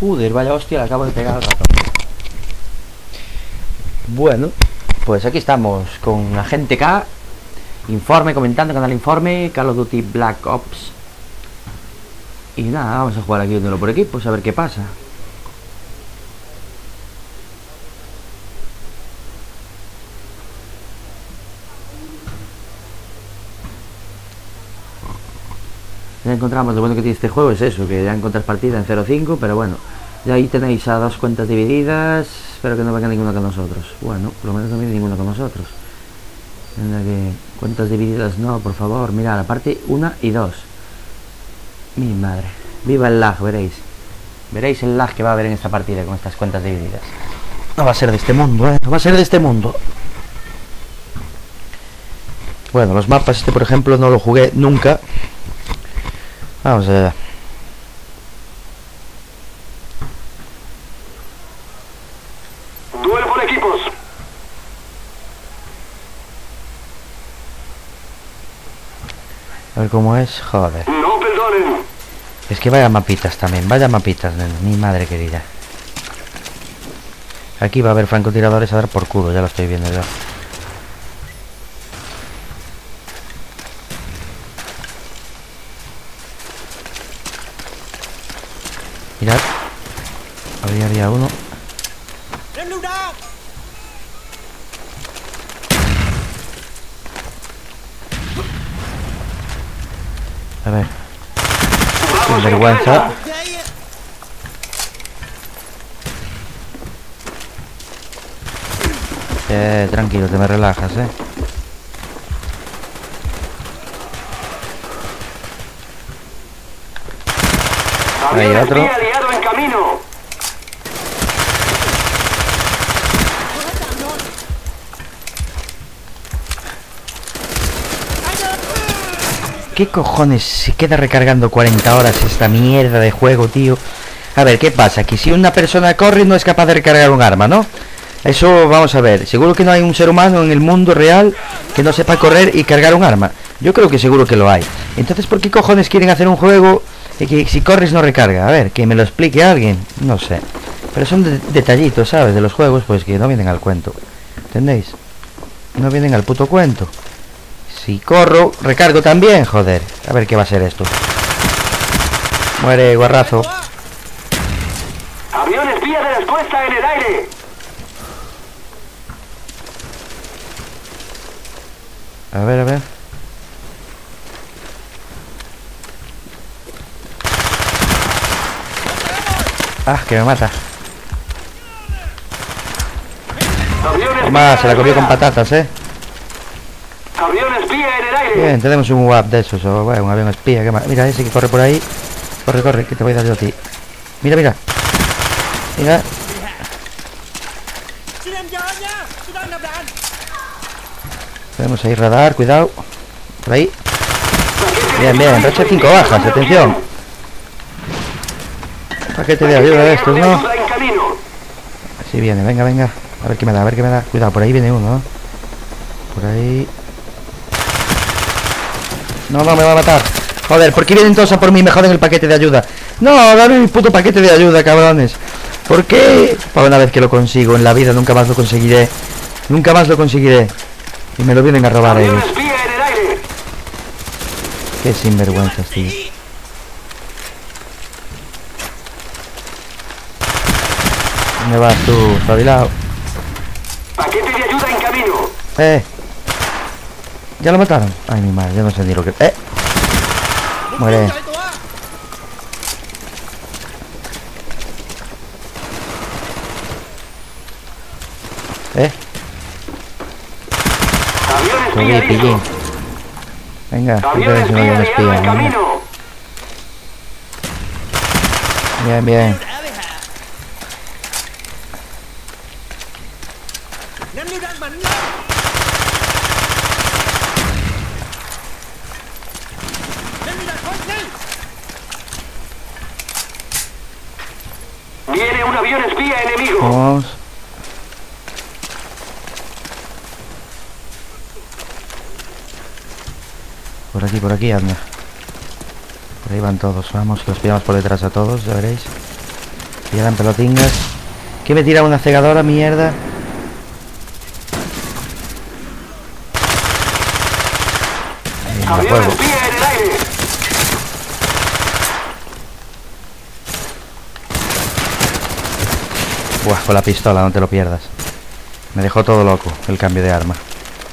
Joder, vaya hostia, le acabo de pegar al ratón. Bueno, pues aquí estamos con Agente K. Informe, comentando, canal Informe, Call of Duty Black Ops. Y nada, vamos a jugar aquí uno por equipos, a ver qué pasa. Ya encontramos, lo bueno que tiene este juego es eso, que ya encuentras partida en 0.5, pero bueno, ya ahí tenéis a dos cuentas divididas. Espero que no venga ninguno con nosotros. Bueno, por lo menos no viene ninguno con nosotros. En la que cuentas divididas no, por favor. Mirad, la parte 1 y 2. Mi madre. Viva el lag, veréis. Veréis el lag que va a haber en esta partida con estas cuentas divididas. No va a ser de este mundo, no va a ser de este mundo. Bueno, los mapas este, por ejemplo, no lo jugué nunca. Vamos allá. Duelo por equipos. A ver cómo es, joder. No perdonen. Es que vaya mapitas también, vaya mapitas, mi madre querida. Aquí va a haber francotiradores a dar por culo, ya lo estoy viendo yo. Mirad, había uno. A ver, sin vergüenza. Tranquilo, te me relajas, Ahí otro. Aliado en camino. ¿Qué cojones se queda recargando 40 horas esta mierda de juego, tío? A ver, ¿qué pasa? Que si una persona corre no es capaz de recargar un arma, ¿no? Eso vamos a ver. Seguro que no hay un ser humano en el mundo real que no sepa correr y cargar un arma. Yo creo que seguro que lo hay. Entonces, ¿por qué cojones quieren hacer un juego que si corres no recarga? A ver, que me lo explique alguien. No sé. Pero son detallitos, ¿sabes? De los juegos, pues que no vienen al cuento. ¿Entendéis? No vienen al puto cuento. Si corro, recargo también, joder. A ver qué va a ser esto. Muere, guarrazo. Avión espía de respuesta en el aire. A ver, a ver. Ah, que me mata. Toma, se la comió con patatas, Avión espía en el aire. Bien, tenemos un WAP de esos, o bueno, un avión espía. ¿Qué más? Mira, ese que corre por ahí. Corre, corre, que te voy a dar yo a ti. Mira, mira. Mira. Tenemos ahí radar, cuidado. Por ahí. Bien, bien, Roche 5 bajas, atención. Paquete de ayuda de estos, ¿no? Así viene, venga, venga. A ver qué me da, a ver qué me da. Cuidado, por ahí viene uno, ¿no? Por ahí. No, no, me va a matar. Joder, ¿por qué vienen todos a por mí? Me joden el paquete de ayuda. No, dame mi puto paquete de ayuda, cabrones. ¿Por qué? Para una vez que lo consigo en la vida, nunca más lo conseguiré. Nunca más lo conseguiré. Y me lo vienen a robar ellos. Qué sinvergüenzas, tío. ¿Dónde vas tú, espabilado? Paquete de ayuda en camino. ¿Ya lo mataron? Ay, mi madre, yo no sé ni lo que... Muere. Subí, pillín. Venga, entonces no hay un espía. Venga. Bien, bien. Viene un avión espía enemigo. Vamos. Por aquí, anda. Por ahí van todos, vamos, los pillamos por detrás a todos, ya veréis. Pillan pelotingas. ¿Qué me tira una cegadora, mierda? Avión espía en el aire. Buah, con la pistola, no te lo pierdas. Me dejó todo loco el cambio de arma.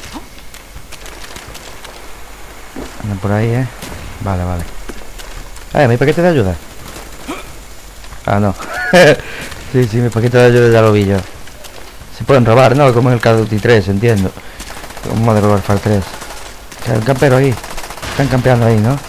Andan por ahí, ¿eh? Vale, vale. Mi paquete de ayuda. Ah, no. Sí, mi paquete de ayuda ya lo vi yo. Se pueden robar, ¿no? Como en el Call of Duty 3, entiendo. Como Modern Warfare 3. Hay un campero ahí. Están campeando ahí, ¿no?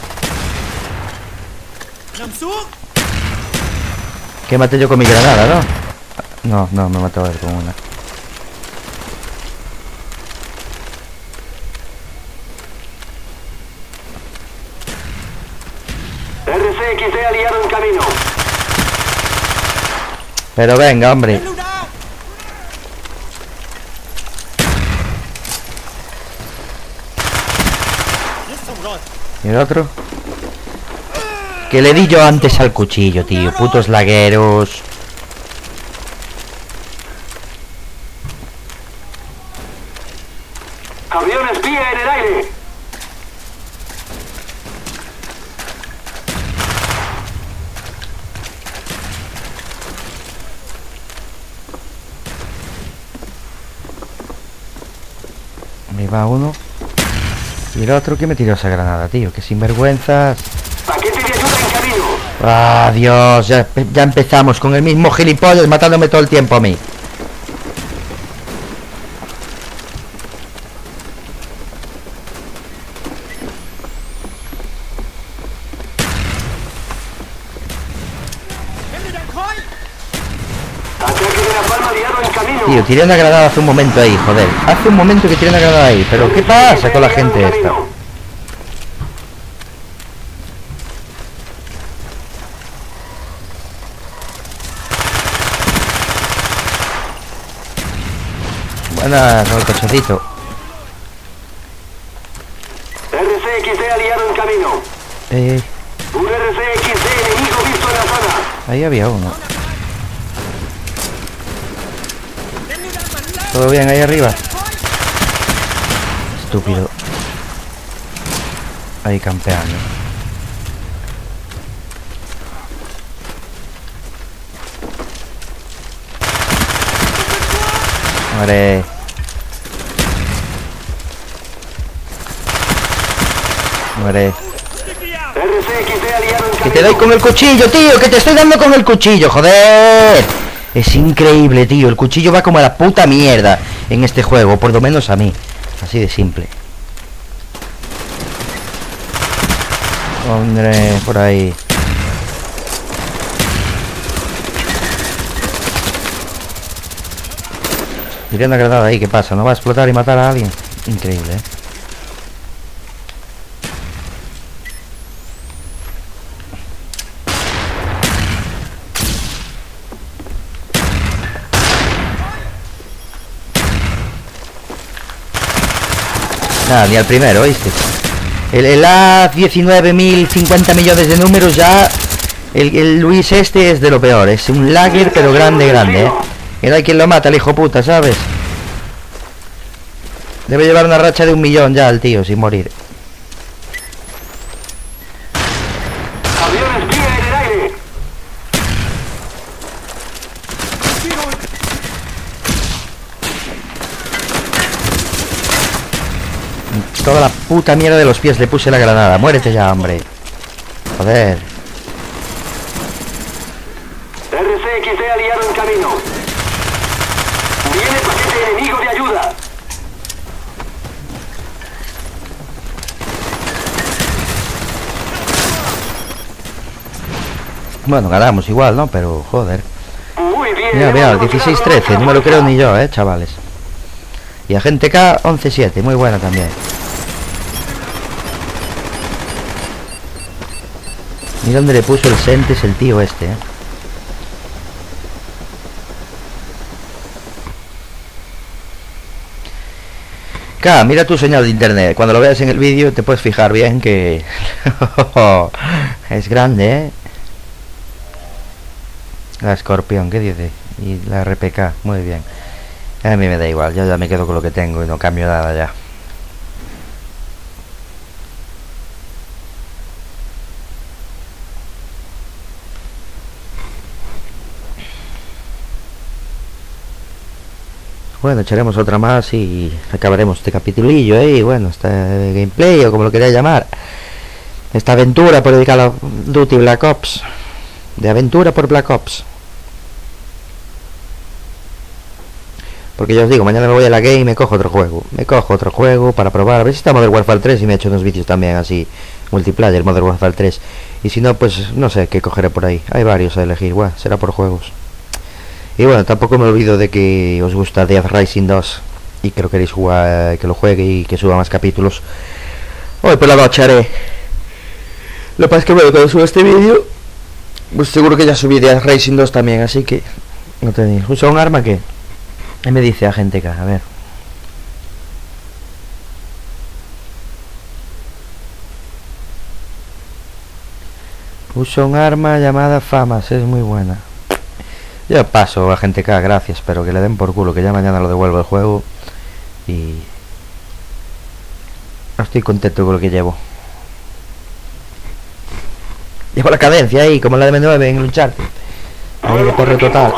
Que maté yo con mi granada, ¿no? No, me mató él con una. RCXD aliado en camino. Pero venga, hombre. ¿Y el otro? Que le di yo antes al cuchillo, tío. Putos lagueros. Avión espía en el aire. Ahí va uno. Y el otro que me tiró esa granada, tío. Que sinvergüenzas. Paquete de ayuda en camino. Ah, Dios. Ya empezamos con el mismo gilipollas matándome todo el tiempo a mí. Ataque de la palma aliado en camino. Tío, tiré una granada hace un momento ahí, joder. Hace un momento que tiré una granada ahí. Pero ¿qué pasa con la gente esta? Buenas, el cochecito. RCXD aliado en camino. Un RCXD enemigo visto en la zona. Ahí había uno. ¿Todo bien ahí arriba? Estúpido. Ahí campeando. Muere. Muere. RCXD aliado en camino. Que te doy con el cuchillo, tío. Que te estoy dando con el cuchillo, joder. Es increíble, tío. El cuchillo va como a la puta mierda en este juego, por lo menos a mí. Así de simple. Hombre, por ahí. Tiré una granada ahí, ¿qué pasa? ¿No va a explotar y matar a alguien? Increíble, ¿eh? Nada, ni al primero, ¿oíste? El A19.000, 50 millones de números ya... El Luis este es de lo peor. Es un lagger, pero grande, ¿eh? Y no hay quien lo mata, el hijo puta, ¿sabes? Debe llevar una racha de 1 millón ya el tío, sin morir. Avión espía en el aire. Toda la puta mierda de los pies le puse la granada. Muérete ya, hombre. Joder. RCXD aliado en camino. Viene paquete enemigo de ayuda. Bueno, ganamos igual, ¿no? Pero, joder. Muy bien. Mira, 16-13. No me lo creo ni yo, chavales. Y Agente K, 11-7. Muy buena también. Mira dónde le puso el Sentes el tío este, K, mira tu señal de internet. Cuando lo veas en el vídeo te puedes fijar bien que... es grande, La escorpión, ¿qué dice? Y la RPK, muy bien. A mí me da igual, yo ya me quedo con lo que tengo y no cambio nada ya. Bueno, echaremos otra más y acabaremos este capitulillo, y bueno, este gameplay o como lo queráis llamar. Esta aventura por dedicar a Duty Black Ops. De aventura por Black Ops. Porque ya os digo, mañana me voy a la game y me cojo otro juego. Me cojo otro juego para probar. A ver si está Modern Warfare 3 y me he hecho unos vídeos también así. Multiplayer, Modern Warfare 3. Y si no, pues no sé qué cogeré por ahí. Hay varios a elegir, bueno, será por juegos. Y bueno, tampoco me olvido de que os gusta Dead Rising 2 y que lo queréis jugar, que lo juegue y que suba más capítulos. Hoy por la noche haré. Lo que pasa es que bueno, cuando suba este vídeo, pues seguro que ya subí Dead Rising 2 también, así que no tenéis. ¿Usa un arma que? Ahí me dice agente K, a ver. Usa un arma llamada Famas, es muy buena. Yo paso, agente K, gracias, pero que le den por culo, que ya mañana lo devuelvo el juego. Y no estoy contento con lo que llevo. Llevo la cadencia ahí, como la de M9 en luchar. Ahí de porro total.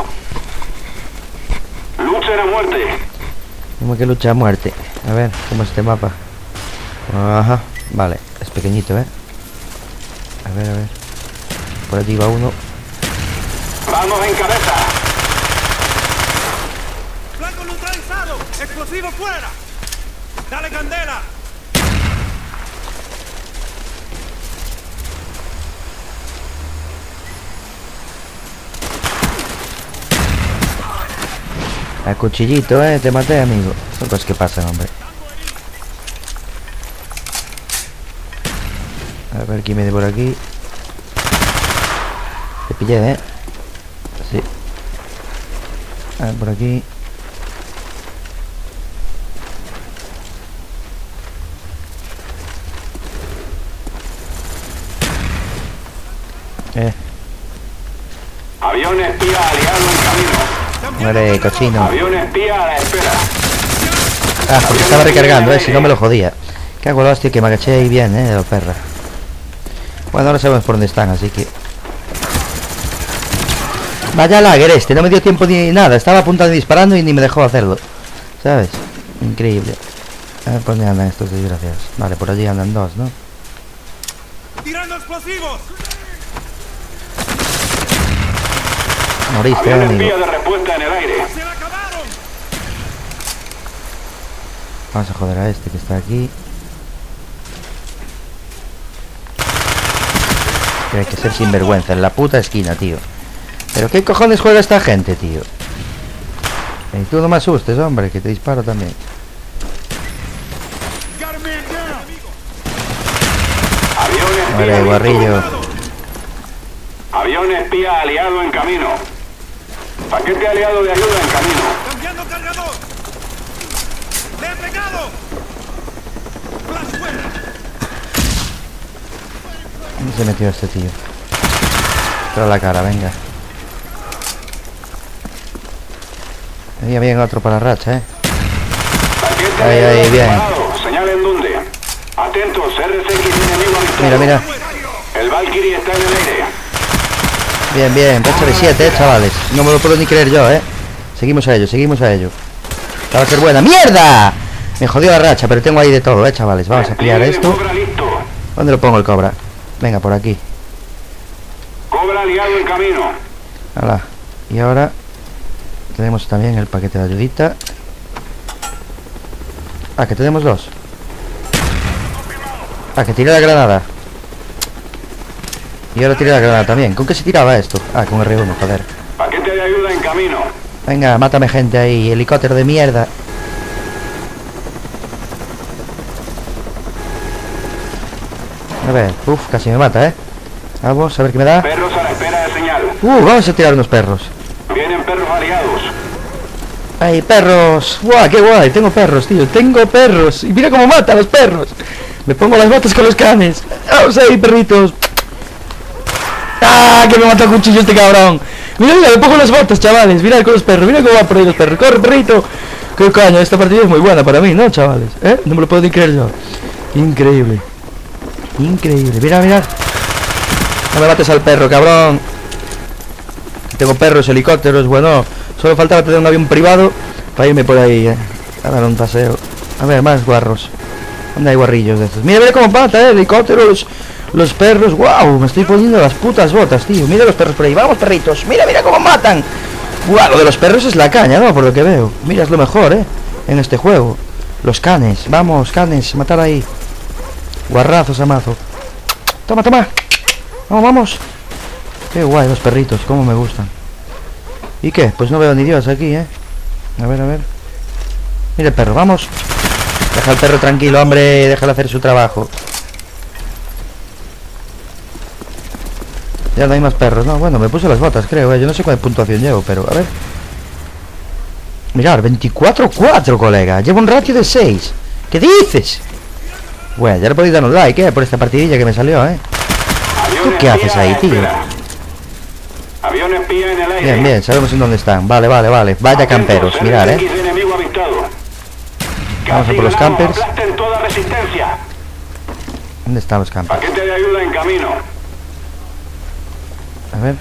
Lucha a muerte. Como que lucha a muerte. A ver, ¿cómo es este mapa? Ajá, vale, es pequeñito, ¿eh? A ver, a ver. Por allí va uno. Vamos en cabeza. ¡Blanco neutralizado! ¡Explosivo fuera! ¡Dale candela! A cuchillito, te maté, amigo. Son cosas que pasan, hombre. A ver quién viene por aquí. Te pillé, sí. A ver, por aquí. Avión espía aliado en camino. Muere, cochino. Avión espía a la espera. Ah, porque estaba recargando, si no me lo jodía. Qué hago, hostia, que me agaché ahí bien, de la perra. Bueno, ahora sabemos por dónde están, así que... Vaya lagger este, no me dio tiempo ni nada. Estaba apuntando y disparando y ni me dejó hacerlo, ¿sabes? Increíble. A ver por dónde andan estos desgraciados. Vale, por allí andan dos, ¿no? ¡Tirando explosivos! Moriste, Avión amigo. espía de respuesta en el aire. ¡Se la acabaron! Vamos a joder a este que está aquí. Que hay que ser sinvergüenza en la puta esquina, tío. ¿Pero qué cojones juega esta gente, tío? Y tú no me asustes, hombre, que te disparo también. Avión espía. Muere, guarrillo. Avión espía aliado en camino. Paquete aliado de ayuda en camino. ¡Cambiando cargador! ¡Le he pegado! ¡Flash fuera! ¿Dónde se metió este tío? Pero la cara, venga. Ahí bien otro para la racha, Paquete Ahí, aliado bien. disparado. Señalen dónde. Atentos, RCX enemigo avisado. Mira, mira. El Valkyrie está en el aire. Bien, bien, pecho de 7, chavales. No me lo puedo ni creer yo, Seguimos a ello, seguimos a ello. Esta va a ser buena. ¡Mierda! Me jodió la racha, pero tengo ahí de todo, chavales. Vamos a pillar esto. Cobra listo. ¿Dónde lo pongo el cobra? Venga, por aquí. Cobra aliado en camino. Hala. Y ahora tenemos también el paquete de ayudita. Ah, que tenemos dos. Ah, que tiré la granada. Y ahora tiré la granada también. ¿Con qué se tiraba esto? Ah, con R1, joder. Paquete de ayuda en camino. Venga, mátame gente ahí, helicóptero de mierda. A ver, casi me mata, Vamos a ver qué me da. Perros a la espera de señal. Vamos a tirar unos perros. Vienen perros aliados. ¡Ay, perros! ¡Guau, qué guay! Tengo perros, tío, tengo perros. Y mira cómo mata a los perros. Me pongo las botas con los canes. ¡Vamos ahí, perritos! ¡Ah, que me mató a cuchillo este cabrón! Mira, mira, me pongo las botas, chavales. Mirad con los perros, mira cómo van por ahí los perros. ¡Corre, perrito! ¡Qué caña! Esta partida es muy buena para mí, ¿no, chavales? No me lo puedo ni creer yo. Increíble. Increíble. Mira, mira. No me mates al perro, cabrón. Tengo perros, helicópteros, bueno. Solo faltaba tener un avión privado para irme por ahí, a dar un paseo. A ver, más guarros. ¿Dónde hay guarrillos de estos? Mira, mira cómo mata, helicópteros, los perros. ¡Wow! Me estoy poniendo las putas botas, tío. Mira los perros por ahí. ¡Vamos, perritos! ¡Mira, mira cómo matan! ¡Wow! Lo de los perros es la caña, ¿no? Por lo que veo. Mira, es lo mejor, en este juego. Los canes. Vamos, canes. Matar ahí. Guarrazos a mazo. Toma, toma. Vamos, vamos. Qué guay los perritos. Cómo me gustan. ¿Y qué? Pues no veo ni Dios aquí, A ver, a ver. Mira el perro, vamos. Deja al perro tranquilo, hombre. Déjalo hacer su trabajo. Ya no hay más perros, ¿no? Bueno, me puse las botas, creo, Yo no sé cuál puntuación llevo, pero a ver. Mirad, 24-4, colega. Llevo un ratio de 6. ¿Qué dices? Bueno, ya le podéis dar un like, por esta partidilla que me salió, ¿Tú qué haces ahí, tío? Avión espía en el aire. Bien, bien, sabemos en dónde están. Vale, vale, vale. Vaya camperos, mirad, Vamos a por los campers. ¿Dónde están los campers? Paquete de ayuda en camino. A ver.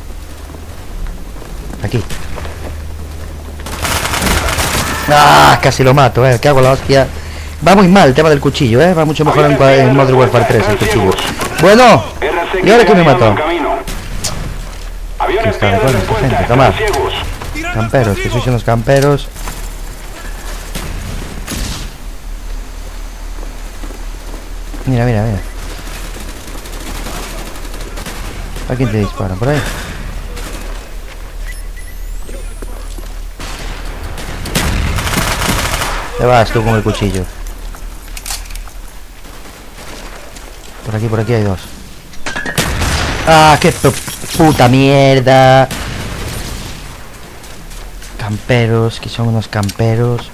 Aquí. ¡Ah! Casi lo mato, ¿Qué hago la hostia? Va muy mal el tema del cuchillo, Va mucho mejor en Modern Warfare 3 el cuchillo. Bueno. ¿Y ahora qué me mató? ¿Qué está? ¿De cuál esta gente? Tomad. Camperos, que sois unos camperos. Mira, mira, mira. ¿A quién te disparan? ¿Por ahí? Te vas tú con el cuchillo. Por aquí hay dos. ¡Ah, qué puta mierda! Camperos, que son unos camperos.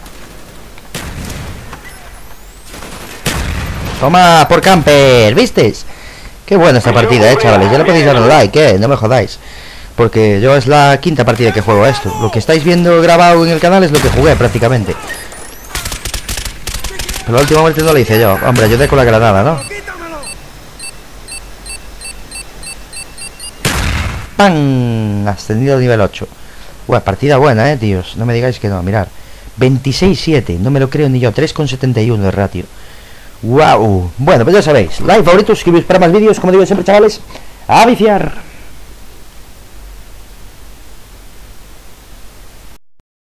Toma, por camper, ¿vistes? Qué buena esta partida, chavales. Ya le podéis dar un like, no me jodáis. Porque yo es la quinta partida que juego a esto. Lo que estáis viendo grabado en el canal es lo que jugué prácticamente. Pero la última muerte no la hice yo. Hombre, ayudé con la granada, ¿no? ¡Pam! Ascendido al nivel 8. Buah, partida buena, tíos. No me digáis que no, mirad. 26-7, no me lo creo ni yo. 3,71 de ratio. ¡Wow! Bueno, pues ya sabéis. Like, favorito, suscribiros para más vídeos. Como digo siempre, chavales, a viciar.